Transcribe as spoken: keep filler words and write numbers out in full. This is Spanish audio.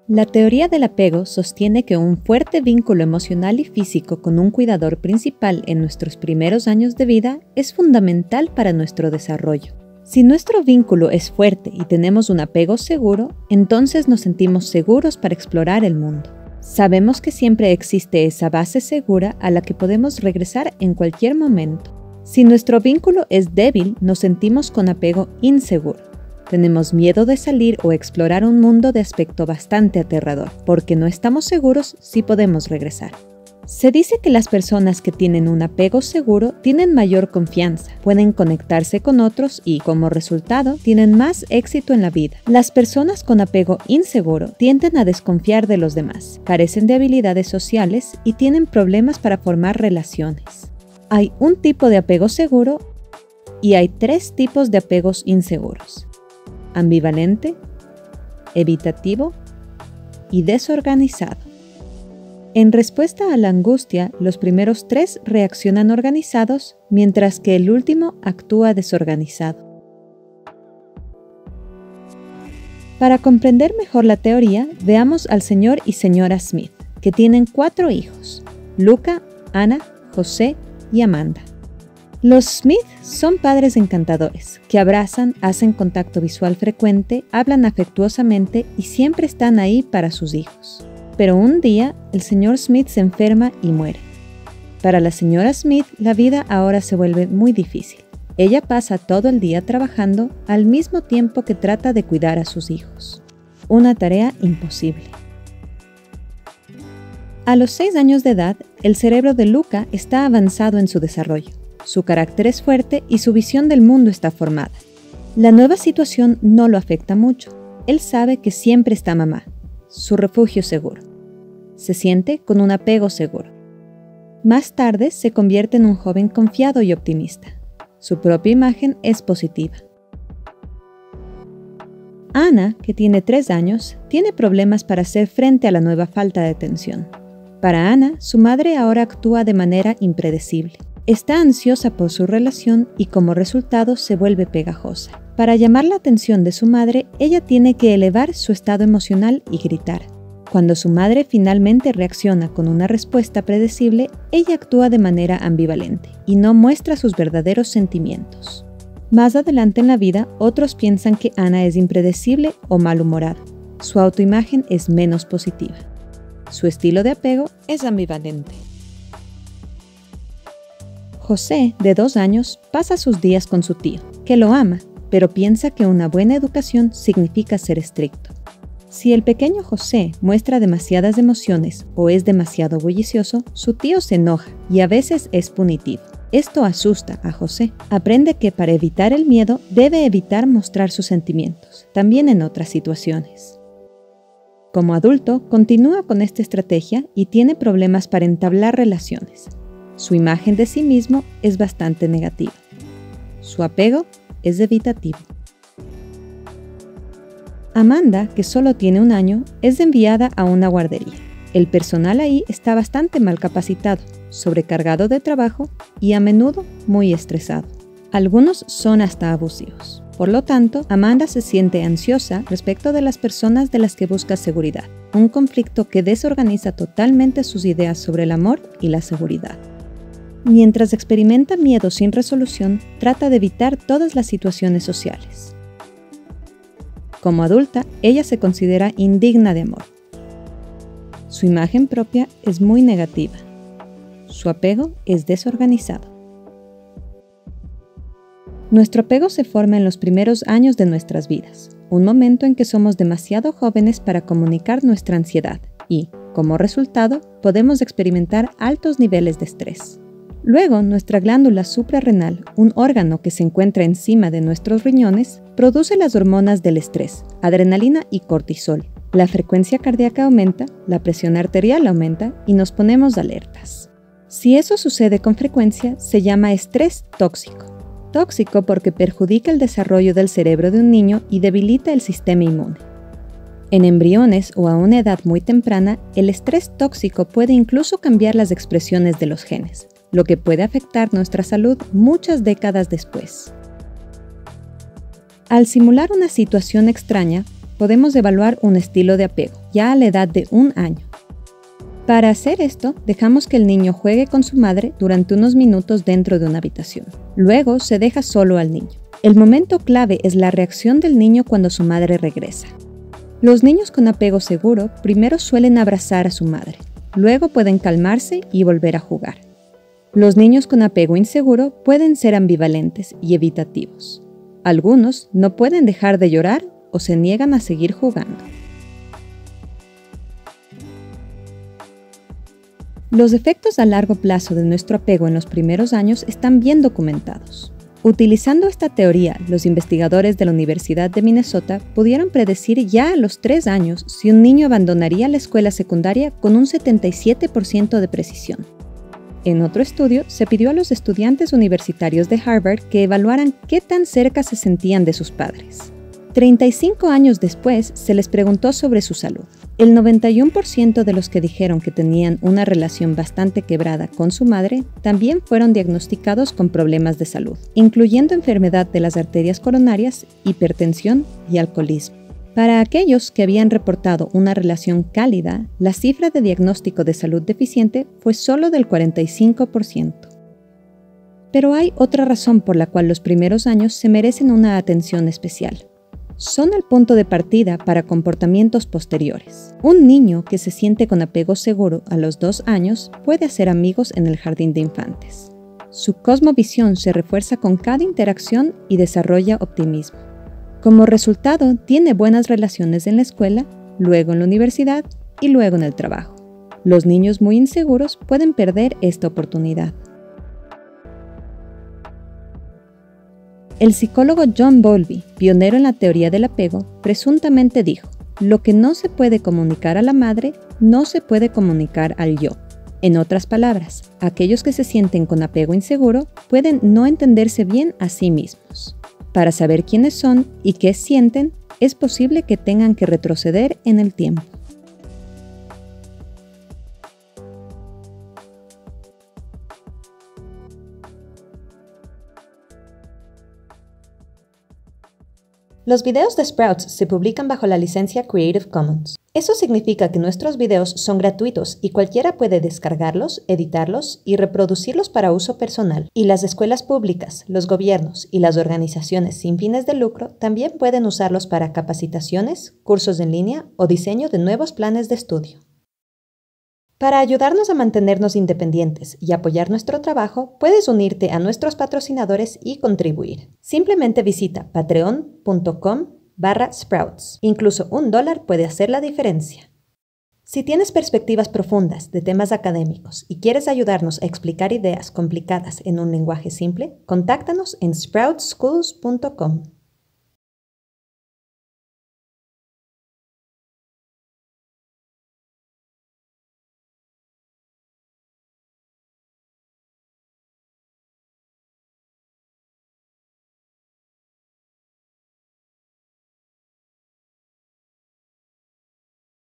La teoría del apego sostiene que un fuerte vínculo emocional y físico con un cuidador principal en nuestros primeros años de vida es fundamental para nuestro desarrollo. Si nuestro vínculo es fuerte y tenemos un apego seguro, entonces nos sentimos seguros para explorar el mundo. Sabemos que siempre existe esa base segura a la que podemos regresar en cualquier momento. Si nuestro vínculo es débil, nos sentimos con apego inseguro. Tenemos miedo de salir o explorar un mundo de aspecto bastante aterrador, porque no estamos seguros si podemos regresar. Se dice que las personas que tienen un apego seguro tienen mayor confianza, pueden conectarse con otros y, como resultado, tienen más éxito en la vida. Las personas con apego inseguro tienden a desconfiar de los demás, carecen de habilidades sociales y tienen problemas para formar relaciones. Hay un tipo de apego seguro y hay tres tipos de apegos inseguros: ambivalente, evitativo y desorganizado. En respuesta a la angustia, los primeros tres reaccionan organizados, mientras que el último actúa desorganizado. Para comprender mejor la teoría, veamos al señor y señora Smith, que tienen cuatro hijos: Luca, Anna, José y Amanda. Los Smith son padres encantadores, que abrazan, hacen contacto visual frecuente, hablan afectuosamente y siempre están ahí para sus hijos. Pero un día, el señor Smith se enferma y muere. Para la señora Smith, la vida ahora se vuelve muy difícil. Ella pasa todo el día trabajando al mismo tiempo que trata de cuidar a sus hijos. Una tarea imposible. A los seis años de edad, el cerebro de Luca está avanzado en su desarrollo. Su carácter es fuerte y su visión del mundo está formada. La nueva situación no lo afecta mucho. Él sabe que siempre está mamá, su refugio seguro. Se siente con un apego seguro. Más tarde se convierte en un joven confiado y optimista. Su propia imagen es positiva. Anna, que tiene tres años, tiene problemas para hacer frente a la nueva falta de atención. Para Anna, su madre ahora actúa de manera impredecible. Está ansiosa por su relación y como resultado se vuelve pegajosa. Para llamar la atención de su madre, ella tiene que elevar su estado emocional y gritar. Cuando su madre finalmente reacciona con una respuesta predecible, ella actúa de manera ambivalente y no muestra sus verdaderos sentimientos. Más adelante en la vida, otros piensan que Anna es impredecible o malhumorada. Su autoimagen es menos positiva. Su estilo de apego es ambivalente. José, de dos años, pasa sus días con su tío, que lo ama, pero piensa que una buena educación significa ser estricto. Si el pequeño José muestra demasiadas emociones o es demasiado bullicioso, su tío se enoja y a veces es punitivo. Esto asusta a José. Aprende que para evitar el miedo debe evitar mostrar sus sentimientos, también en otras situaciones. Como adulto, continúa con esta estrategia y tiene problemas para entablar relaciones. Su imagen de sí mismo es bastante negativa. Su apego es evitativo. Amanda, que solo tiene un año, es enviada a una guardería. El personal ahí está bastante mal capacitado, sobrecargado de trabajo y a menudo muy estresado. Algunos son hasta abusivos. Por lo tanto, Amanda se siente ansiosa respecto de las personas de las que busca seguridad, un conflicto que desorganiza totalmente sus ideas sobre el amor y la seguridad. Mientras experimenta miedo sin resolución, trata de evitar todas las situaciones sociales. Como adulta, ella se considera indigna de amor. Su imagen propia es muy negativa. Su apego es desorganizado. Nuestro apego se forma en los primeros años de nuestras vidas, un momento en que somos demasiado jóvenes para comunicar nuestra ansiedad y, como resultado, podemos experimentar altos niveles de estrés. Luego, nuestra glándula suprarrenal, un órgano que se encuentra encima de nuestros riñones, produce las hormonas del estrés, adrenalina y cortisol. La frecuencia cardíaca aumenta, la presión arterial aumenta y nos ponemos alertas. Si eso sucede con frecuencia, se llama estrés tóxico. Tóxico porque perjudica el desarrollo del cerebro de un niño y debilita el sistema inmune. En embriones o a una edad muy temprana, el estrés tóxico puede incluso cambiar las expresiones de los genes, lo que puede afectar nuestra salud muchas décadas después. Al simular una situación extraña, podemos evaluar un estilo de apego, ya a la edad de un año. Para hacer esto, dejamos que el niño juegue con su madre durante unos minutos dentro de una habitación. Luego se deja solo al niño. El momento clave es la reacción del niño cuando su madre regresa. Los niños con apego seguro primero suelen abrazar a su madre, luego pueden calmarse y volver a jugar. Los niños con apego inseguro pueden ser ambivalentes y evitativos. Algunos no pueden dejar de llorar o se niegan a seguir jugando. Los efectos a largo plazo de nuestro apego en los primeros años están bien documentados. Utilizando esta teoría, los investigadores de la Universidad de Minnesota pudieron predecir ya a los tres años si un niño abandonaría la escuela secundaria con un setenta y siete por ciento de precisión. En otro estudio, se pidió a los estudiantes universitarios de Harvard que evaluaran qué tan cerca se sentían de sus padres. treinta y cinco años después, se les preguntó sobre su salud. El noventa y uno por ciento de los que dijeron que tenían una relación bastante quebrada con su madre también fueron diagnosticados con problemas de salud, incluyendo enfermedad de las arterias coronarias, hipertensión y alcoholismo. Para aquellos que habían reportado una relación cálida, la cifra de diagnóstico de salud deficiente fue solo del cuarenta y cinco por ciento. Pero hay otra razón por la cual los primeros años se merecen una atención especial. Son el punto de partida para comportamientos posteriores. Un niño que se siente con apego seguro a los dos años puede hacer amigos en el jardín de infantes. Su cosmovisión se refuerza con cada interacción y desarrolla optimismo. Como resultado, tiene buenas relaciones en la escuela, luego en la universidad y luego en el trabajo. Los niños muy inseguros pueden perder esta oportunidad. El psicólogo John Bowlby, pionero en la teoría del apego, presuntamente dijo: lo que no se puede comunicar a la madre, no se puede comunicar al yo. En otras palabras, aquellos que se sienten con apego inseguro pueden no entenderse bien a sí mismos. Para saber quiénes son y qué sienten, es posible que tengan que retroceder en el tiempo. Los videos de Sprouts se publican bajo la licencia Creative Commons. Eso significa que nuestros videos son gratuitos y cualquiera puede descargarlos, editarlos y reproducirlos para uso personal. Y las escuelas públicas, los gobiernos y las organizaciones sin fines de lucro también pueden usarlos para capacitaciones, cursos en línea o diseño de nuevos planes de estudio. Para ayudarnos a mantenernos independientes y apoyar nuestro trabajo, puedes unirte a nuestros patrocinadores y contribuir. Simplemente visita patreon punto com barra sprouts. Incluso un dólar puede hacer la diferencia. Si tienes perspectivas profundas de temas académicos y quieres ayudarnos a explicar ideas complicadas en un lenguaje simple, contáctanos en sprouts schools punto com.